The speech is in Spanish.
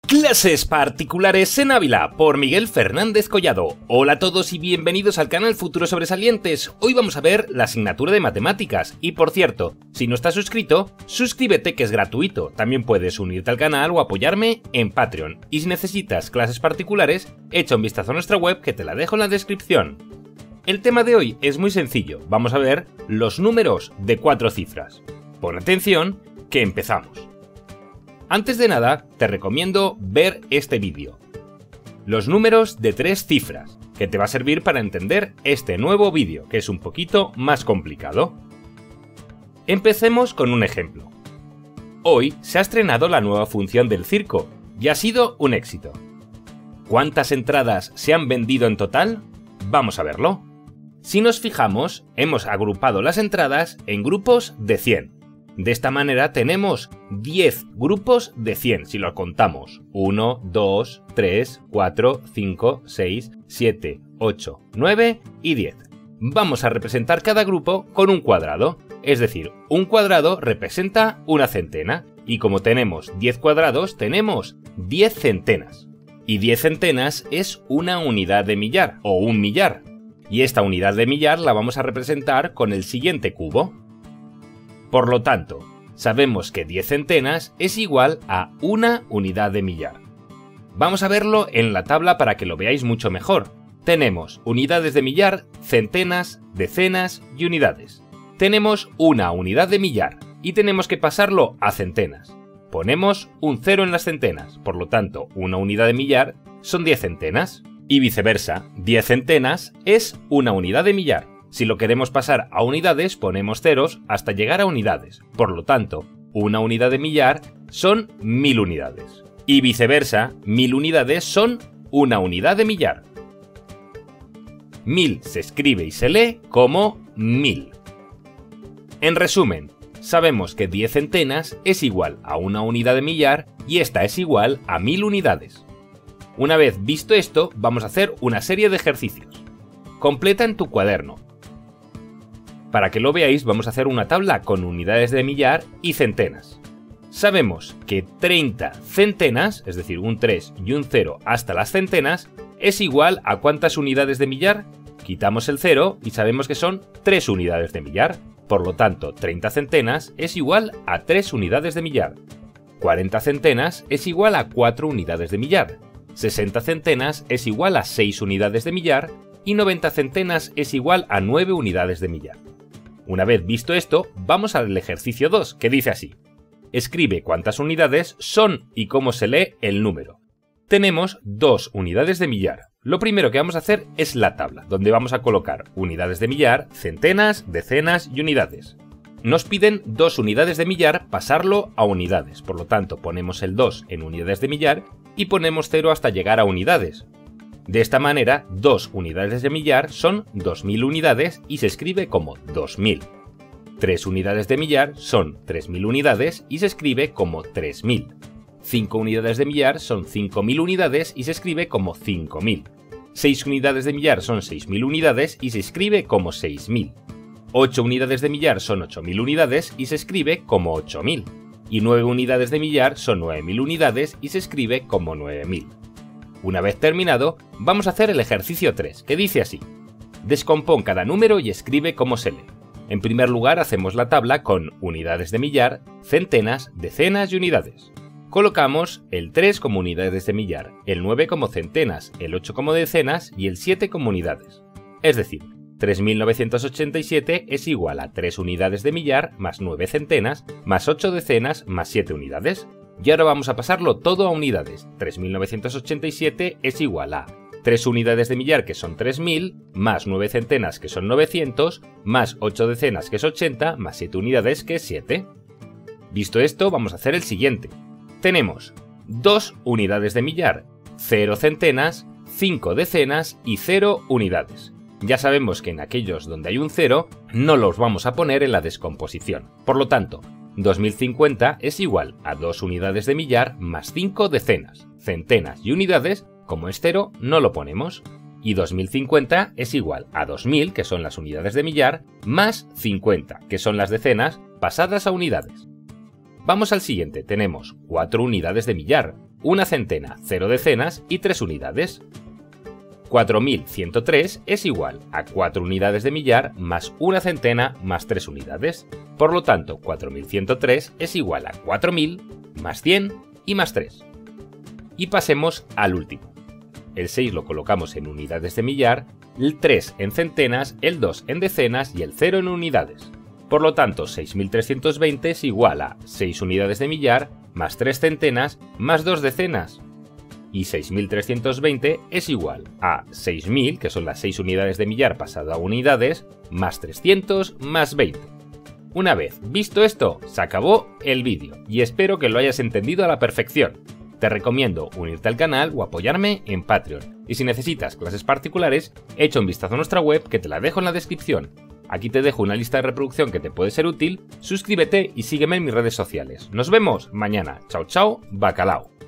Clases particulares en Ávila por Miguel Fernández Collado. Hola a todos y bienvenidos al canal Futuros Sobresalientes. Hoy vamos a ver la asignatura de matemáticas y, por cierto, si no estás suscrito, suscríbete, que es gratuito. También puedes unirte al canal o apoyarme en Patreon. Y si necesitas clases particulares, echa un vistazo a nuestra web, que te la dejo en la descripción. El tema de hoy es muy sencillo. Vamos a ver los números de 4 cifras. Pon atención, que empezamos. Antes de nada, te recomiendo ver este vídeo. Los números de 3 cifras, que te va a servir para entender este nuevo vídeo, que es un poquito más complicado. Empecemos con un ejemplo. Hoy se ha estrenado la nueva función del circo, y ha sido un éxito. ¿Cuántas entradas se han vendido en total? Vamos a verlo. Si nos fijamos, hemos agrupado las entradas en grupos de 100. De esta manera tenemos 10 grupos de 100 si lo contamos. 1, 2, 3, 4, 5, 6, 7, 8, 9 y 10. Vamos a representar cada grupo con un cuadrado. Es decir, un cuadrado representa una centena. Y como tenemos 10 cuadrados, tenemos 10 centenas. Y 10 centenas es una unidad de millar o un millar. Y esta unidad de millar la vamos a representar con el siguiente cubo. Por lo tanto, sabemos que 10 centenas es igual a una unidad de millar. Vamos a verlo en la tabla para que lo veáis mucho mejor. Tenemos unidades de millar, centenas, decenas y unidades. Tenemos una unidad de millar y tenemos que pasarlo a centenas. Ponemos un 0 en las centenas, por lo tanto, una unidad de millar son 10 centenas. Y viceversa, 10 centenas es una unidad de millar. Si lo queremos pasar a unidades, ponemos ceros hasta llegar a unidades. Por lo tanto, una unidad de millar son 1000 unidades. Y viceversa, 1000 unidades son una unidad de millar. 1000 se escribe y se lee como 1000. En resumen, sabemos que 10 centenas es igual a una unidad de millar y esta es igual a 1000 unidades. Una vez visto esto, vamos a hacer una serie de ejercicios. Completa en tu cuaderno. Para que lo veáis, vamos a hacer una tabla con unidades de millar y centenas. Sabemos que 30 centenas, es decir, un 3 y un 0 hasta las centenas, es igual a ¿cuántas unidades de millar? Quitamos el 0 y sabemos que son 3 unidades de millar. Por lo tanto, 30 centenas es igual a 3 unidades de millar. 40 centenas es igual a 4 unidades de millar. 60 centenas es igual a 6 unidades de millar. Y 90 centenas es igual a 9 unidades de millar. Una vez visto esto, vamos al ejercicio 2, que dice así. Escribe cuántas unidades son y cómo se lee el número. Tenemos 2 unidades de millar. Lo primero que vamos a hacer es la tabla, donde vamos a colocar unidades de millar, centenas, decenas y unidades. Nos piden 2 unidades de millar pasarlo a unidades, por lo tanto ponemos el 2 en unidades de millar y ponemos 0 hasta llegar a unidades. De esta manera, 2 unidades de millar son 2000 unidades y se escribe como 2000. 3 unidades de millar son 3000 unidades y se escribe como 3000. 5 unidades de millar son 5000 unidades y se escribe como 5000. 6 unidades de millar son 6000 unidades y se escribe como 6000. 8 unidades de millar son 8000 unidades y se escribe como 8000. Y 9 unidades de millar son 9000 unidades y se escribe como 9000. Una vez terminado, vamos a hacer el ejercicio 3, que dice así. Descompón cada número y escribe cómo se lee. En primer lugar, hacemos la tabla con unidades de millar, centenas, decenas y unidades. Colocamos el 3 como unidades de millar, el 9 como centenas, el 8 como decenas y el 7 como unidades. Es decir, 3987 es igual a 3 unidades de millar más 9 centenas más 8 decenas más 7 unidades. Y ahora vamos a pasarlo todo a unidades. 3987 es igual a 3 unidades de millar, que son 3000, más 9 centenas, que son 900, más 8 decenas, que es 80, más 7 unidades, que es 7. Visto esto, vamos a hacer el siguiente. Tenemos 2 unidades de millar, 0 centenas, 5 decenas y 0 unidades. Ya sabemos que en aquellos donde hay un 0, no los vamos a poner en la descomposición. Por lo tanto, 2050 es igual a 2 unidades de millar más 5 decenas, centenas y unidades. Como es 0, no lo ponemos. Y 2050 es igual a 2000, que son las unidades de millar, más 50, que son las decenas, pasadas a unidades. Vamos al siguiente, tenemos 4 unidades de millar, una centena, 0 decenas y 3 unidades. 4103 es igual a 4 unidades de millar más una centena más 3 unidades. Por lo tanto, 4103 es igual a 4000 más 100 y más 3. Y pasemos al último. El 6 lo colocamos en unidades de millar, el 3 en centenas, el 2 en decenas y el 0 en unidades. Por lo tanto, 6320 es igual a 6 unidades de millar más 3 centenas más 2 decenas. Y 6320 es igual a 6000, que son las 6 unidades de millar pasado a unidades, más 300 más 20. Una vez visto esto, se acabó el vídeo y espero que lo hayas entendido a la perfección. Te recomiendo unirte al canal o apoyarme en Patreon. Y si necesitas clases particulares, echa un vistazo a nuestra web que te la dejo en la descripción. Aquí te dejo una lista de reproducción que te puede ser útil, suscríbete y sígueme en mis redes sociales. Nos vemos mañana. Chao, chao, bacalao.